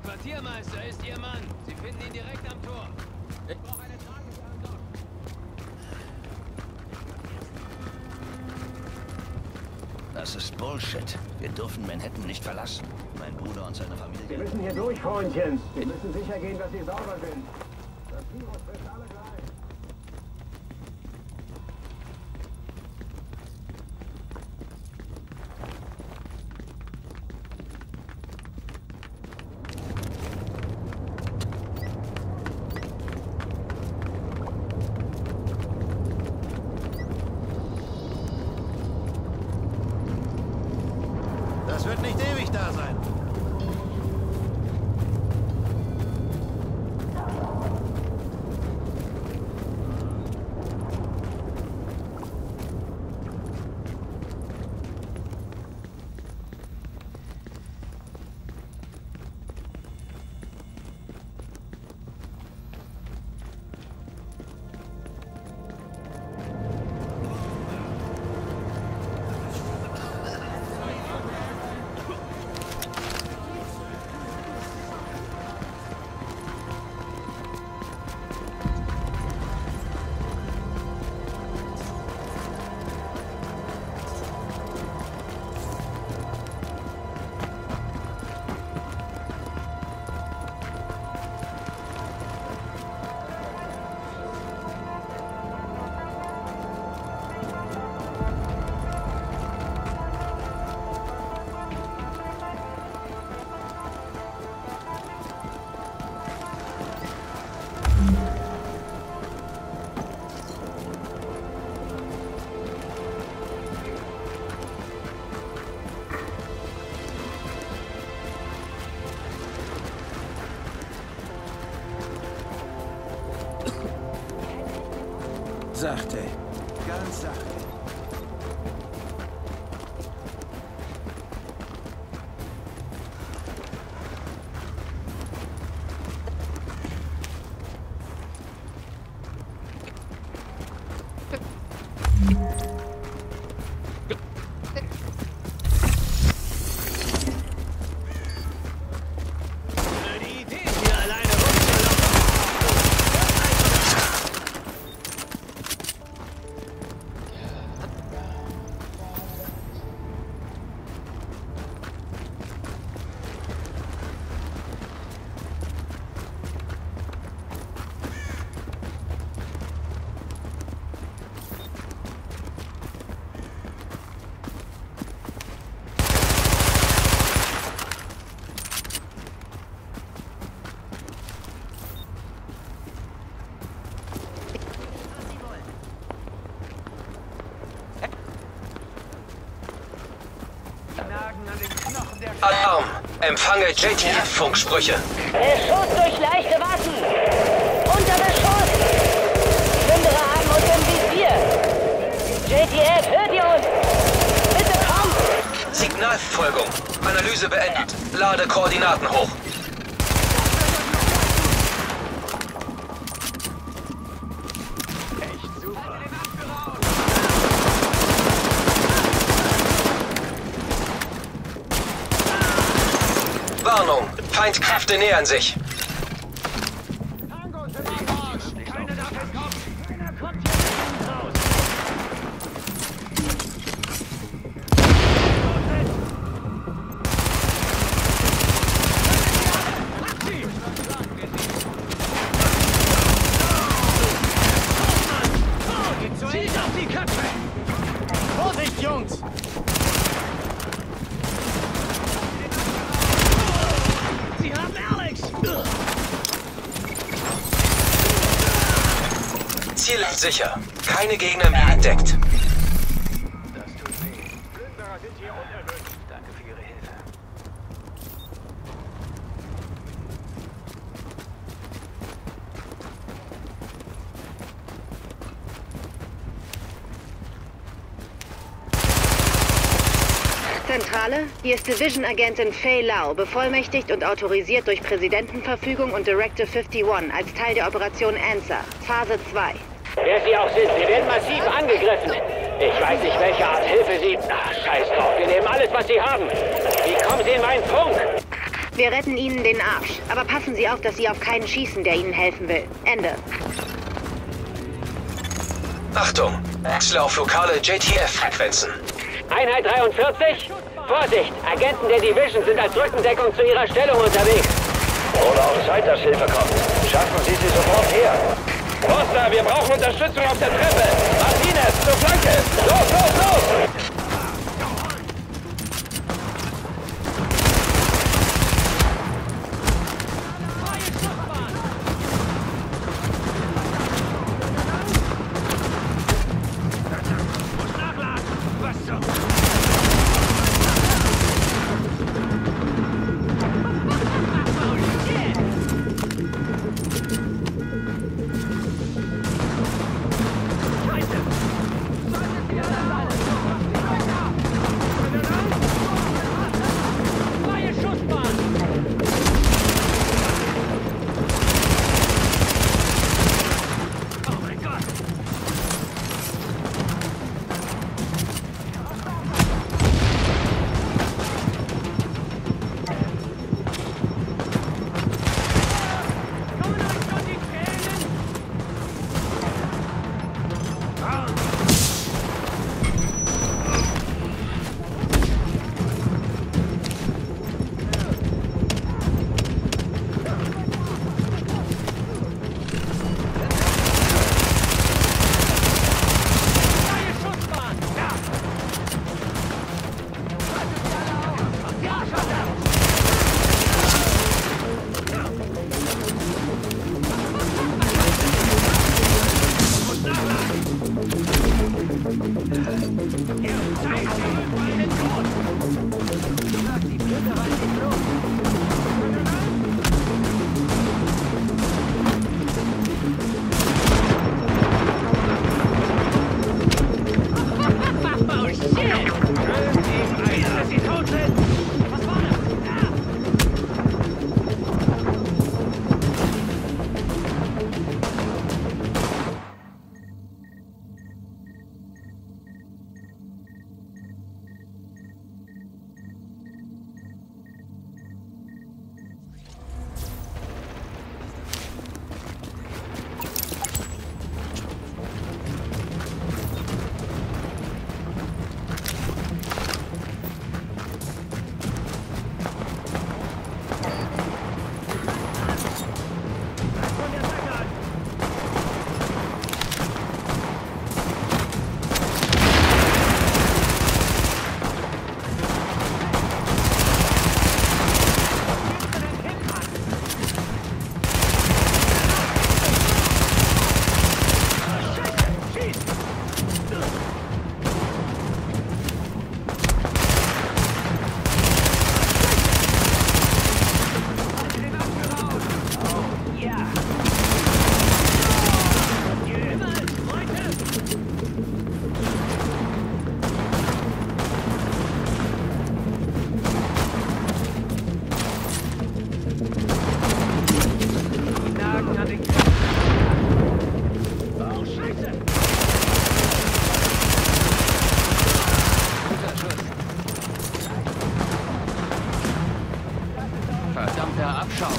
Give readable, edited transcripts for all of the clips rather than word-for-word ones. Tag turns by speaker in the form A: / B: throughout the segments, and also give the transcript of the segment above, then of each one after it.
A: Quartiermeister ist Ihr Mann. Sie finden ihn direkt am Tor. Ich brauche eine tragische Antwort.
B: Das ist Bullshit. Wir dürfen Manhattan nicht verlassen. Mein Bruder und seine Familie...
C: Wir müssen hier durch, Freundchen. Wir müssen sicher gehen, dass Sie sauber sind. Das Virus trifft alle gleich.
D: Das wird nicht ewig da sein. Sachte. Ganz sachte.
A: Die Idee ist hier alleine rumzulaufen.
E: Alarm! Empfange JTF-Funksprüche.
F: Beschuss durch leichte Waffen! Unter Beschuss! Plünderer haben uns im Visier! JTF, hört ihr uns? Bitte kommt!
E: Signalverfolgung. Analyse beendet. Lade Koordinaten hoch. Warnung! Feindkräfte nähern sich.
A: Tango sind am Marsch. Keiner darf entkommen. Keiner kommt hier raus. Zielt auf die Köpfe!
D: Vorsicht, Jungs!
A: Sie haben Alex!
E: Ziel ist sicher. Keine Gegner mehr entdeckt.
A: Das tut weh. Plünderer sind hier unerwünscht. Danke für Ihre Hilfe.
F: Zentrale, hier ist Division-Agentin Fei Lau, bevollmächtigt und autorisiert durch Präsidentenverfügung und Directive 51 als Teil der Operation Answer, Phase 2.
G: Wer Sie auch sind, wir werden massiv angegriffen. Ich weiß nicht, welche Art Hilfe Sie... Ach, scheiß drauf, wir nehmen alles, was Sie haben. Wie kommen Sie in meinen Funk?
F: Wir retten Ihnen den Arsch. Aber passen Sie auf, dass Sie auf keinen schießen, der Ihnen helfen will. Ende.
E: Achtung! Wechsle auf lokale JTF-Frequenzen.
G: Einheit 43? Vorsicht! Agenten der Division sind als Rückendeckung zu ihrer Stellung unterwegs.
A: Wurde auch Zeit, dass Hilfe kommt. Schaffen Sie sie sofort her. Foster, wir brauchen Unterstützung auf der Treppe. Martinez, zur Flanke. Los, los, los!
B: Verdammter Abschaum.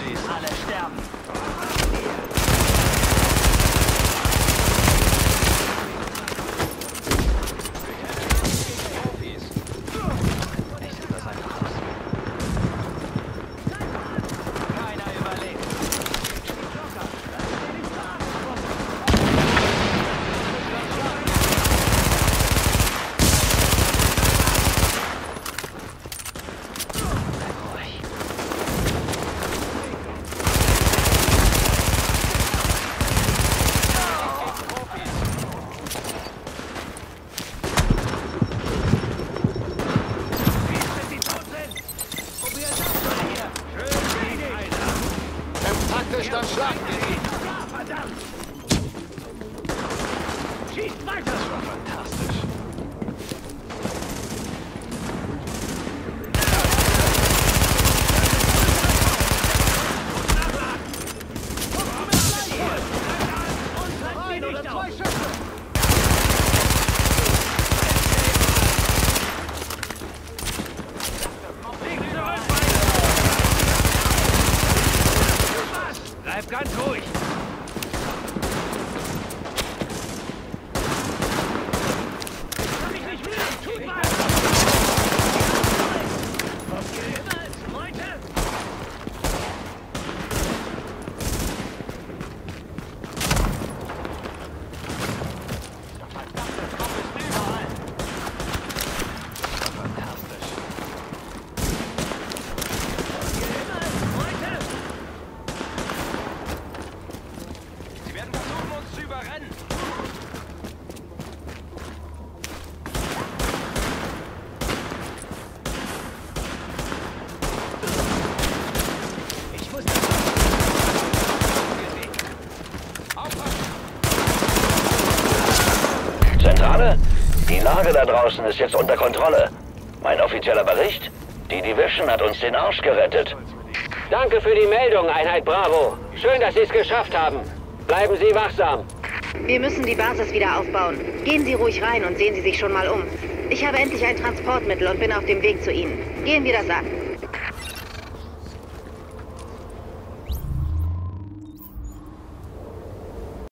B: Profis, alle sterben. Ich sehe das einfach aus. Keiner überlebt.
D: Dann schlagen wir ihn. Verdammt! Schießt weiter! Das war fantastisch. Ein oder zwei Schüsse! Bleib ganz ruhig! Kann ich nicht mehr! Tut was! Okay, Leute! Verdammtes Kopf ist überall! Fantastisch! Leute! Sie werden versuchen, uns zu überrennen. Ich muss das aufpassen.
A: Zentrale? Die Lage da draußen ist jetzt unter Kontrolle. Mein offizieller Bericht? Die Division hat uns den Arsch gerettet.
G: Danke für die Meldung, Einheit Bravo. Schön, dass Sie es geschafft haben. Bleiben Sie wachsam.
F: Wir müssen die Basis wieder aufbauen. Gehen Sie ruhig rein und sehen Sie sich schon mal um. Ich habe endlich ein Transportmittel und bin auf dem Weg zu Ihnen. Gehen wir das an.